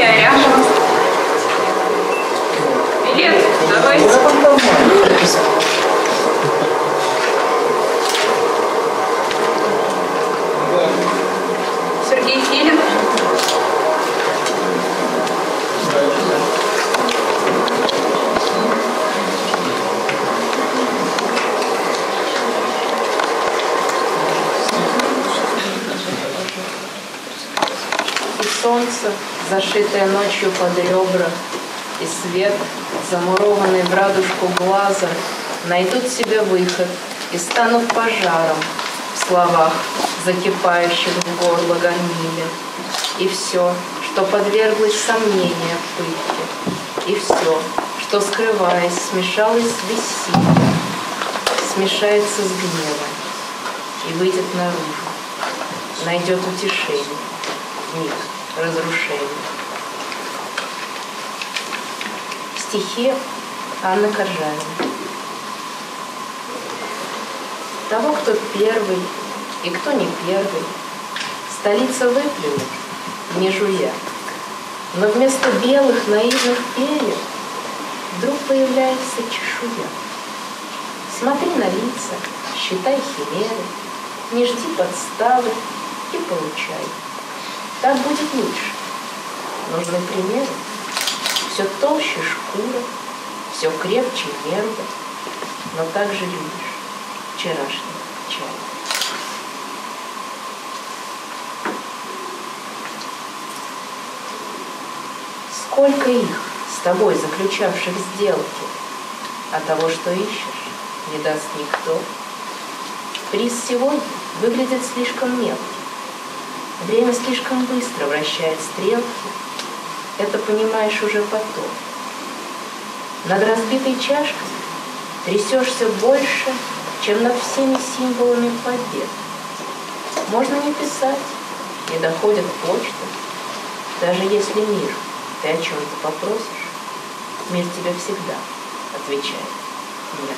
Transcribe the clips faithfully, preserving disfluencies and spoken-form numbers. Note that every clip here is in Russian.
рядом. Билет, давайте. Сергей Филин. Солнце, зашитое ночью под ребра, и свет, замурованный в радужку глаза, найдут себе выход и станут пожаром в словах, закипающих в горло горниле. И все, что подверглось сомнения пытке, и все, что, скрываясь, смешалось с бессилием, смешается с гневом и выйдет наружу, найдет утешение в миг разрушения. Стихи Анны Коржавиной. Того, кто первый и кто не первый, столица выплюнет, не жуя. Но вместо белых наивных перьев вдруг появляется чешуя. Смотри на лица, считай химеры, не жди подставы и получай. Так будет лучше. Нужны примеры. Все толще шкура, все крепче нервы, но также любишь вчерашний чай. Сколько их с тобой заключавших сделки, а того, что ищешь, не даст никто. Приз сегодня выглядит слишком мелким. Время слишком быстро вращает стрелки. Это понимаешь уже потом. Над разбитой чашкой трясешься больше, чем над всеми символами побед. Можно не писать, не доходит почта. Даже если мир ты о чем-то попросишь, мир тебе всегда отвечает нет.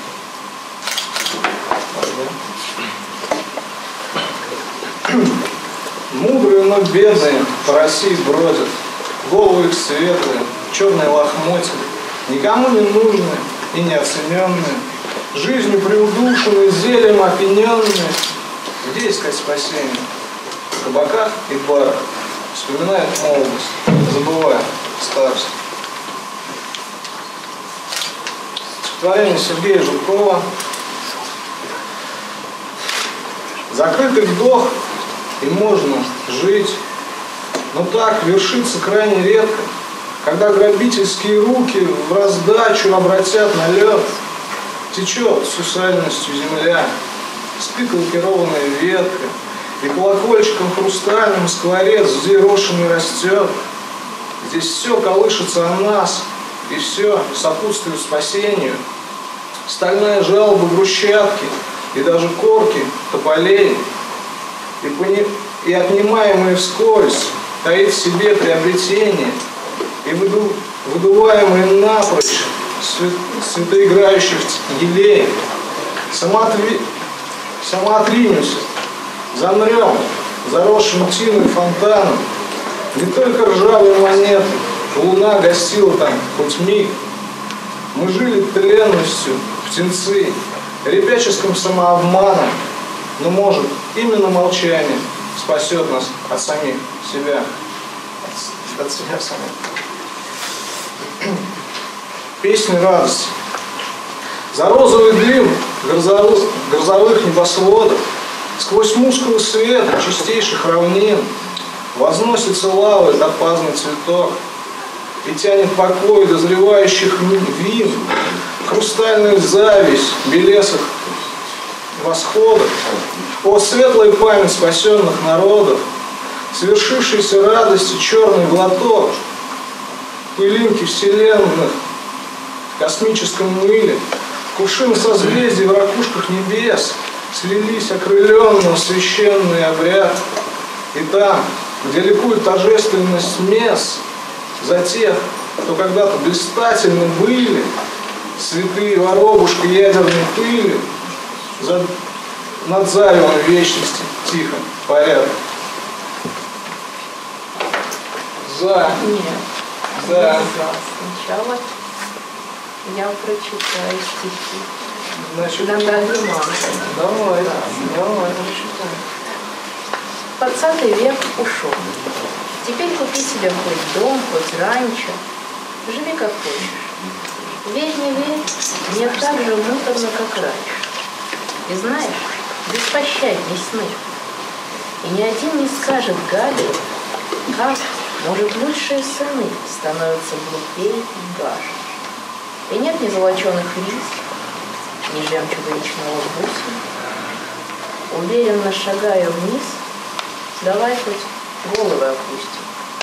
Мудрые, но бедные по России бродят, головы их светлые, черные лохмотья, никому не нужные и неоцененные, жизнью приудушенные, зельем опьяненные. Где искать спасение? В кабаках и барах. Вспоминает молодость, забывая старость. Стихотворение Сергея Жукова. Закрытый вдох, и можно жить, но так вершится крайне редко, когда грабительские руки в раздачу обратят на лед. Течет с усальностью земля, спит лакированная ветка, и колокольчиком хрустальным скворец взъерошенный растет. Здесь все колышется о нас, и все сопутствует спасению. Стальная жалоба брусчатки и даже корки тополей, и, пони... и отнимаемые вскользь таит в себе приобретение, и выду... выдуваемые напрочь свет... светоиграющих елей. Самоотви... Самоотринемся, замрем заросшим тиной фонтаном. Не только ржавые монеты, луна гостила там хоть миг. Мы жили тленностью, птенцы, ребяческим самообманом. Но, может, именно молчание спасет нас от самих себя, от, от себя самих. Песни радости. За розовый дым грозовых, грозовых небосводов, сквозь мускулы света чистейших равнин возносится лавой топазный цветок и тянет покой дозревающих вин, хрустальную зависть белесых восходов. О, светлая память спасенных народов, свершившейся радости черный глоток, пылинки вселенных в космическом мыле, кувшины созвездий в ракушках небес слились окрыленно в священный обряд. И там, где ликует торжественность мест за тех, кто когда-то блистательны были, святые воробушка ядерной пыли, за... над заревом вечности тихо парят. За... Нет. Да. Сначала я прочитаю стихи. Значит, Натальи Мамы. давай, давай, прочитай. Двадцатый век ушел. Теперь купи себе хоть дом, хоть ранчо. Живи как хочешь. Верь, не верь, мне так же муторно, как раньше. И знаешь, беспощадней сны. И ни один не скажет Гале, как, может, лучшие сыны становятся глупее и гаже. И нет ни золоченых рис, ни жемчуга речного бусина. Уверенно шагая вниз, давай хоть головы опустим.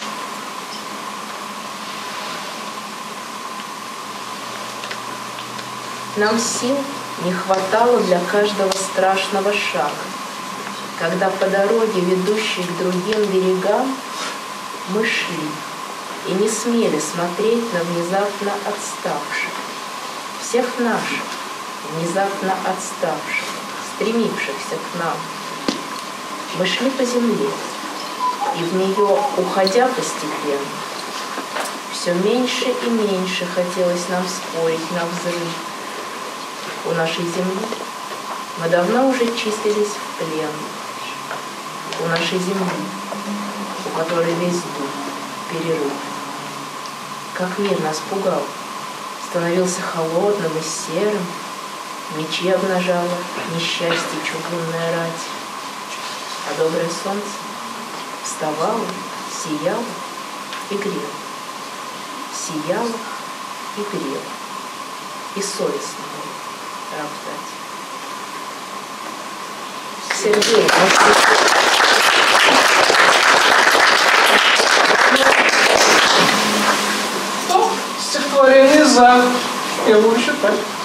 Нам сил не хватало для каждого страшного шага, когда по дороге, ведущей к другим берегам, мы шли и не смели смотреть на внезапно отставших, всех наших, внезапно отставших, стремившихся к нам. Мы шли по земле, и в нее, уходя постепенно, все меньше и меньше хотелось нам спорить на взрыв. У нашей земли мы давно уже числились в плен. У нашей земли, у которой весь дух перерыв. Как мир нас пугал, становился холодным и серым, мечи обнажало несчастье чугунная рать. А доброе солнце вставало, сияло и грело, сияло и грело, и совестно было роптать. Сергей, ну, стихотворение за. Я буду читать.